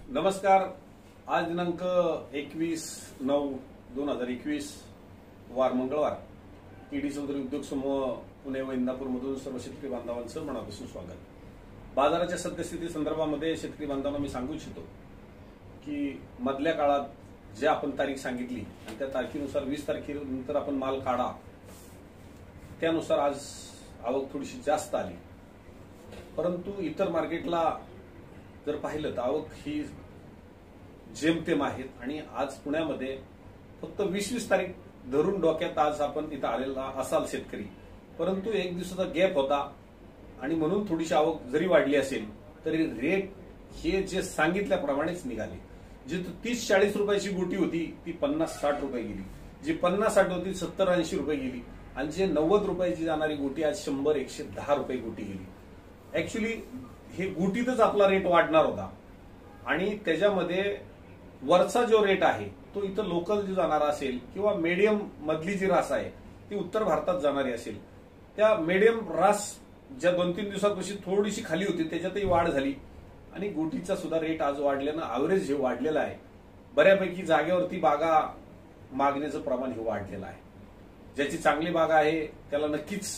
नमस्कार। आज दिनांक 21/9/2021 वार मंगळवार। ईडी चौधरी उद्योग समूह पुणे व इंदापूरमधून सर्व शेतकरी बांधवांचं मनापासून स्वागत। बाजाराच्या सद्यस्थिती संदर्भामध्ये शेतकरी बांधवांना मी सांगू इच्छितो की मधल्या काळात जे आपण तारीख सांगितली आणि त्या तारखेनुसार 20 तारखेनंतर आपण माल काढा, त्यानुसार आज आवक थोडीशी जास्त आली। परंतु इतर मार्केटला जर पाहिलं तर आवक ही जेमतेम आहेत आणि आज पुण्यामध्ये फक्त 20 तारीख धरून डोक्यात आज आपण इथं आलेला असाल शेतकरी, परंतु एक दिवसाचा गॅप होता आणि म्हणून थोडीशी आवक जरी वाढली असेल तरी रेट हे जे सांगितल्याप्रमाणेच निघाले। जी 30-40 रुपयाची गोटी होती ती 50-60 रुपये गेली, जी 50-60 होती 70-80 रुपये गेली आणि जे 90 रुपयाची जाणारी गोटी आज 100-110 रुपये गोटी गेली। ऍक्च्युली हे गुटीतच आपला रेट वाढणार होता आणि त्याच्यामध्ये वरचा जो रेट आहे तो इथं लोकल जो जाणारा असेल किंवा मीडियम मधली जी रास आहे ती उत्तर भारतात जाणारी असेल, त्या मीडियम रास ज्या 2-3 दिवसांपाशी थोडीशी खाली होती त्याच्यातही वाढ झाली आणि गोटीचा सुद्धा रेट आज वाढल्यानं ॲव्हरेज हे वाढलेलं आहे। बऱ्यापैकी जागेवरती बागा मागण्याचं प्रमाण हे वाढलेलं आहे। ज्याची चांगली बागा आहे त्याला नक्कीच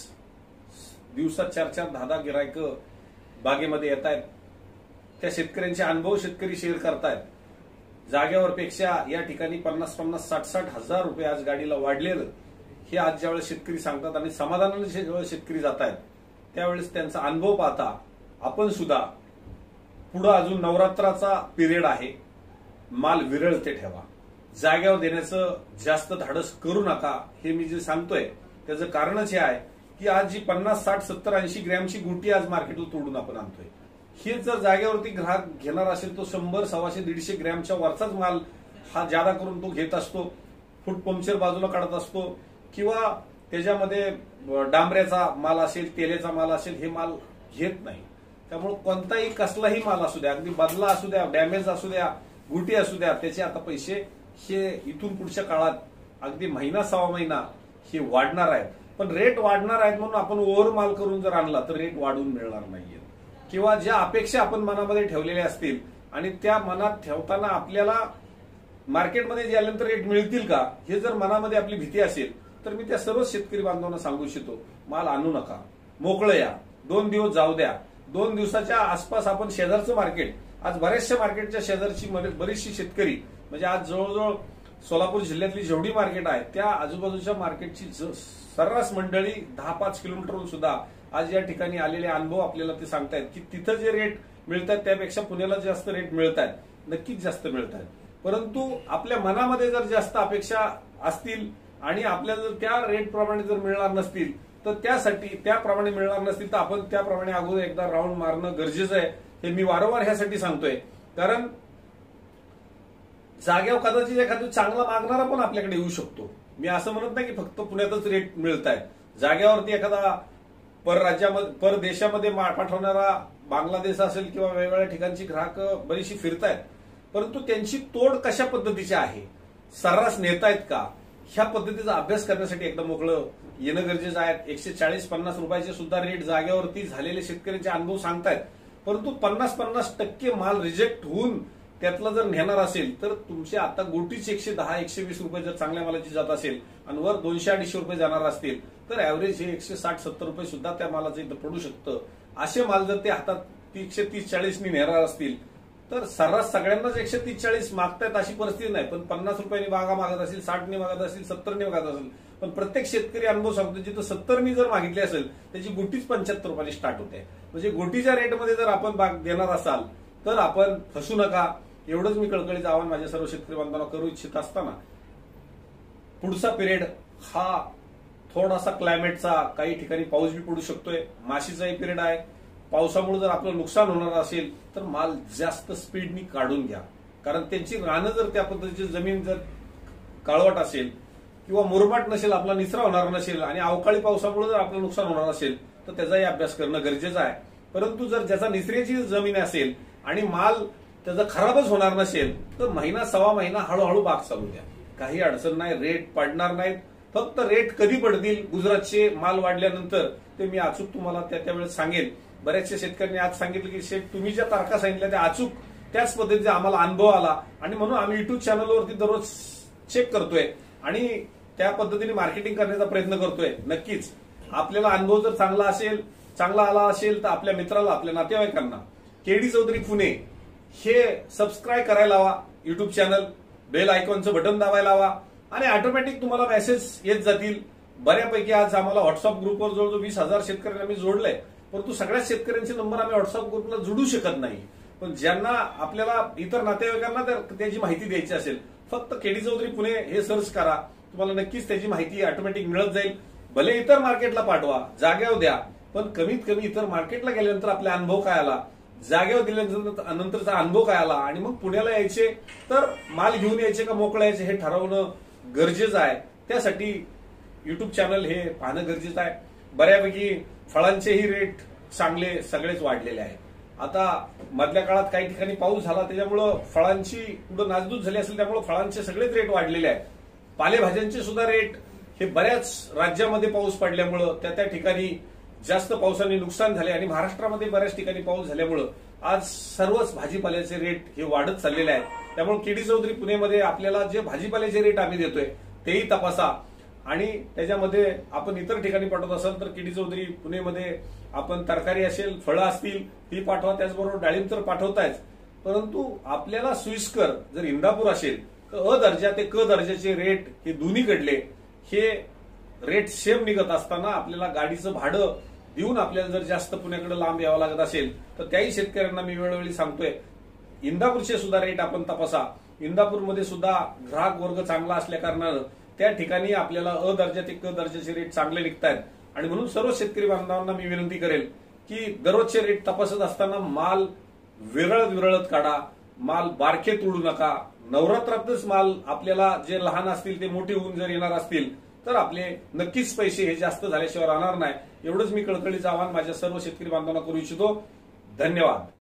दिवसात 4-4, 10-10 गिरायक बागेमध्ये येत आहेत। त्या शेतकऱ्यांचे अनुभव शेतकरी शेअर करतायत। जागेवर पेक्षा या ठिकाणी 50-50, 60-60 हजार रुपये आज गाडीला वाढलेलं हे आज ज्यावेळेस शेतकरी सांगतात आणि समाधानाने ज्यावेळेस शेतकरी जात आहेत त्यावेळेस त्यांचा अनुभव पाहता आपण सुद्धा पुढे अजून नवरात्राचा पिरियड आहे, माल विरळते ठेवा, जागेवर देण्याचं जास्त धाडस करू नका। हे मी जे सांगतोय त्याचं कारणच हे आहे की आज जी 50, 60, 70, 80 ग्रॅमची गुटी आज मार्केटला तोडून आपण आणतोय, हे जर जागेवरती ग्राहक घेणार असेल तो 100, 125, 150 ग्रॅमच्या वरचाच माल हा जादा करून तो घेत असतो, फूट पंक्चर बाजूला काढत असतो किंवा त्याच्यामध्ये डांबऱ्याचा माल असेल, तेलेचा माल असेल, हे माल घेत नाही। त्यामुळे कोणताही कसलाही माल असू द्या, अगदी बदला असू द्या, डॅमेज असू द्या, गुटी असू द्या, त्याचे आता पैसे हे इथून पुढच्या काळात अगदी महिना, 6 महिना हे वाढणार आहेत। पण रेट वाढणार आहेत म्हणून आपण ओव्हर माल करून जर आणला तर रेट वाढून मिळणार नाहीये किंवा ज्या अपेक्षा आपण मनामध्ये ठेवलेल्या असतील आणि त्या मनात ठेवताना आपल्याला मार्केटमध्ये गेल्यानंतर रेट मिळतील का हे जर मनामध्ये आपली भीती असेल तर मी त्या सर्व शेतकरी बांधवांना सांगू इच्छितो, माल आणू नका, मोकळं या, 2 दिवस जाऊ द्या। 2 दिवसाच्या आसपास आपण शेजारचं मार्केट, आज बऱ्याचशा मार्केटच्या शेजारची बरीचशी शेतकरी म्हणजे आज जवळजवळ सोलापूर जिल्ह्यातली जेवढी मार्केट आहे त्या आजूबाजूच्या मार्केटची सर्रास मंडळी 10-5 किलोमीटरवरून सुद्धा आज या ठिकाणी आलेले अनुभव आपल्याला ते सांगतायत की तिथं जे रेट मिळतात त्यापेक्षा पुण्याला जास्त रेट मिळत आहेत, नक्कीच जास्त मिळत आहेत। परंतु आपल्या मनामध्ये जर जास्त अपेक्षा असतील आणि आपल्याला जर त्या रेट प्रमाणे जर मिळणार नसतील तर त्यासाठी त्याप्रमाणे मिळणार नसतील तर आपण त्याप्रमाणे अगोदर एकदा राऊंड मारणं गरजेचं आहे। हे मी वारंवार ह्यासाठी सांगतोय कारण जागेवर कदाचित एखादा चांगला मागणारा पण आपल्याकडे येऊ शकतो। मी असं म्हणत नाही की फक्त पुण्यातच रेट मिळत आहेत, जागेवरती एखादा परराज्यामध्ये परदेशामध्ये पाठवणारा बांगलादेश असेल किंवा वेगवेगळ्या ठिकाणची ग्राहक बरीचशी फिरतायत, परंतु त्यांची तोड कशा पद्धतीची आहे, सर्रास नेतायत का, ह्या पद्धतीचा अभ्यास करण्यासाठी एकदा मोकळं येणं गरजेचं आहे। 140-50 रुपयाचे सुद्धा रेट जागेवरती झालेले शेतकऱ्यांचे अनुभव सांगतायत, परंतु 50-50% माल रिजेक्ट होऊन त्यातला जर नेणार असेल तर तुमचे आता गोटीच 110-120 रुपये जर चांगल्या मालाची जात असेल आणि वर 200-250 रुपये जाणार असतील तर ऍव्हरेज हे 160-70 रुपये सुद्धा त्या मालाचं इथं पडू शकतं। असे माल जर ते हातात 130-40 नेणार असतील तर सर्रास सगळ्यांनाच 130-40 मागतायत अशी परिस्थिती नाही, पण 50 रुपयांनी बागा मागत असतील, 60 मागत असतील, 70 मागत असेल, पण प्रत्येक शेतकरी अनुभव सांगतो जिथं 70 जर मागितली असेल त्याची गोटीच 75 रुपयांनी स्टार्ट होते। म्हणजे गोटीच्या रेटमध्ये जर आपण बाग देणार असाल तर आपण फसू नका, एवढंच मी कळकळीचं आवाहन माझ्या सर्व शेतकरी बांधवांना करू इच्छित असताना पुढचा पिरियड हा थोडासा क्लायमेटचा, काही ठिकाणी पाऊस बी पडू शकतोय, माशीचाही पिरियड आहे। पावसामुळे जर आपलं नुकसान होणार असेल तर माल जास्त स्पीडनी काढून घ्या, कारण त्यांची रानं जर त्या पद्धतीची जमीन जर काळवट असेल किंवा मुरमाट नसेल, आपला निचरा होणार नसेल आणि अवकाळी पावसामुळे जर आपलं नुकसान होणार असेल तर त्याचाही अभ्यास करणं गरजेचं आहे। परंतु जर ज्याचा निचऱ्याची जमीन असेल आणि माल त्याचा खराबच होणार नसेल तर महिना, 1.25 महिना हळूहळू बाग चालू द्या, काही अडचण नाही, रेट पडणार नाहीत। फक्त रेट कधी पडतील गुजरातचे माल वाढल्यानंतर ते मी अचूक तुम्हाला त्यावेळेस सांगेन। बऱ्याचशा शेतकऱ्यांनी आज सांगितलं की शेठ तुम्ही ज्या तारखा सांगितल्या त्या अचूक त्याच पद्धतीचा आम्हाला अनुभव आला आणि म्हणून आम्ही युट्यूब चॅनलवरती दररोज चेक करतोय आणि त्या पद्धतीने मार्केटिंग करण्याचा प्रयत्न करतोय. नक्कीच आपल्याला अनुभव जर चांगला आला असेल तर आपल्या मित्राला, आपल्या नातेवाईकांना केडी चौधरी पुणे हे सबस्क्राईब करायला लावा. युट्यूब चॅनल बेल आयकॉनचं बटन दाबायला लावा आणि ऑटोमॅटिक तुम्हाला मेसेज येत जातील. बऱ्यापैकी आज आम्हाला व्हॉट्सअप ग्रुपवर जवळजवळ 20,000 शेतकऱ्यांना आम्ही जोडलंय, परंतु सगळ्याच शेतकऱ्यांचे नंबर आम्ही व्हॉट्सअप ग्रुपला जोडू शकत नाही. पण ज्यांना आपल्याला इतर नातेवाईकांना त्याची माहिती द्यायची असेल, फक्त केडी चौधरी पुणे हे सर्च करा, तुम्हाला नक्कीच त्याची माहिती ऑटोमॅटिक मिळत जाईल. भले इतर मार्केटला पाठवा, जाग्यावर द्या, पण कमीत कमी इतर मार्केटला गेल्यानंतर आपला अनुभव काय आला, जागेवर दिल्यानंतरचा अनुभव काय आला आणि मग पुण्याला यायचे तर माल घेऊन यायचे का मोकळं यायचे हे ठरवणं गरजेचं आहे. त्यासाठी युट्यूब चॅनल हे पाहणं गरजेचं आहे. बऱ्यापैकी फळांचेही रेट चांगले सगळेच वाढलेले आहेत. आता मधल्या काळात काही ठिकाणी पाऊस झाला, त्याच्यामुळं फळांची कुठं नासधूस झाली असेल, त्यामुळे फळांचे सगळेच रेट वाढलेले आहेत. पालेभाज्यांचे सुद्धा रेट हे बऱ्याच राज्यामध्ये पाऊस पडल्यामुळं त्या ठिकाणी जास्त पावसाने नुकसान झाले आणि महाराष्ट्रामध्ये बऱ्याच ठिकाणी पाऊस झाल्यामुळं आज सर्वच भाजीपाल्याचे रेट हे वाढत चाललेले आहेत. त्यामुळे केडी चौधरी पुणेमध्ये आपल्याला जे भाजीपाल्याचे रेट आम्ही देतोय तेही तपासा आणि त्याच्यामध्ये आपण इतर ठिकाणी पाठवत असाल तर केडी चौधरी पुणेमध्ये आपण तरकारी असेल, फळं असतील ती पाठवा. त्याचबरोबर डाळिंब तर पाठवतायच, परंतु आपल्याला सोयीस्कर जर इंदापूर असेल तर अ दर्जा ते क दर्जाचे रेट हे दोन्हीकडले हे रेट सेम निघत असताना आपल्याला गाडीचं भाडं देऊन आपल्याला जर जास्त पुण्याकडे लांब यावं लागत असेल तर त्याही शेतकऱ्यांना मी वेळोवेळी सांगतोय, इंदापूरचे सुद्धा रेट आपण तपासा. इंदापूरमध्ये सुद्धा ग्राहक वर्ग चांगला असल्या कारणानं त्या ठिकाणी आपल्याला अ दर्जा ते क दर्जाचे रेट चांगले निघतायत आणि म्हणून सर्व शेतकरी बांधवांना मी विनंती करेल की दररोजचे रेट तपासत असताना माल विरळत काढा, माल बारखे तोडू नका. नवरात्रातच माल आपल्याला जे लहान असतील ते मोठे होऊन जर येणार असतील तर आपले नक्कीच पैसे हे जास्त झाल्याशिवाय राहणार नाही. एवढंच मी कळकळीचं आवाहन माझ्या सर्व शेतकरी बांधवांना करू इच्छितो. धन्यवाद.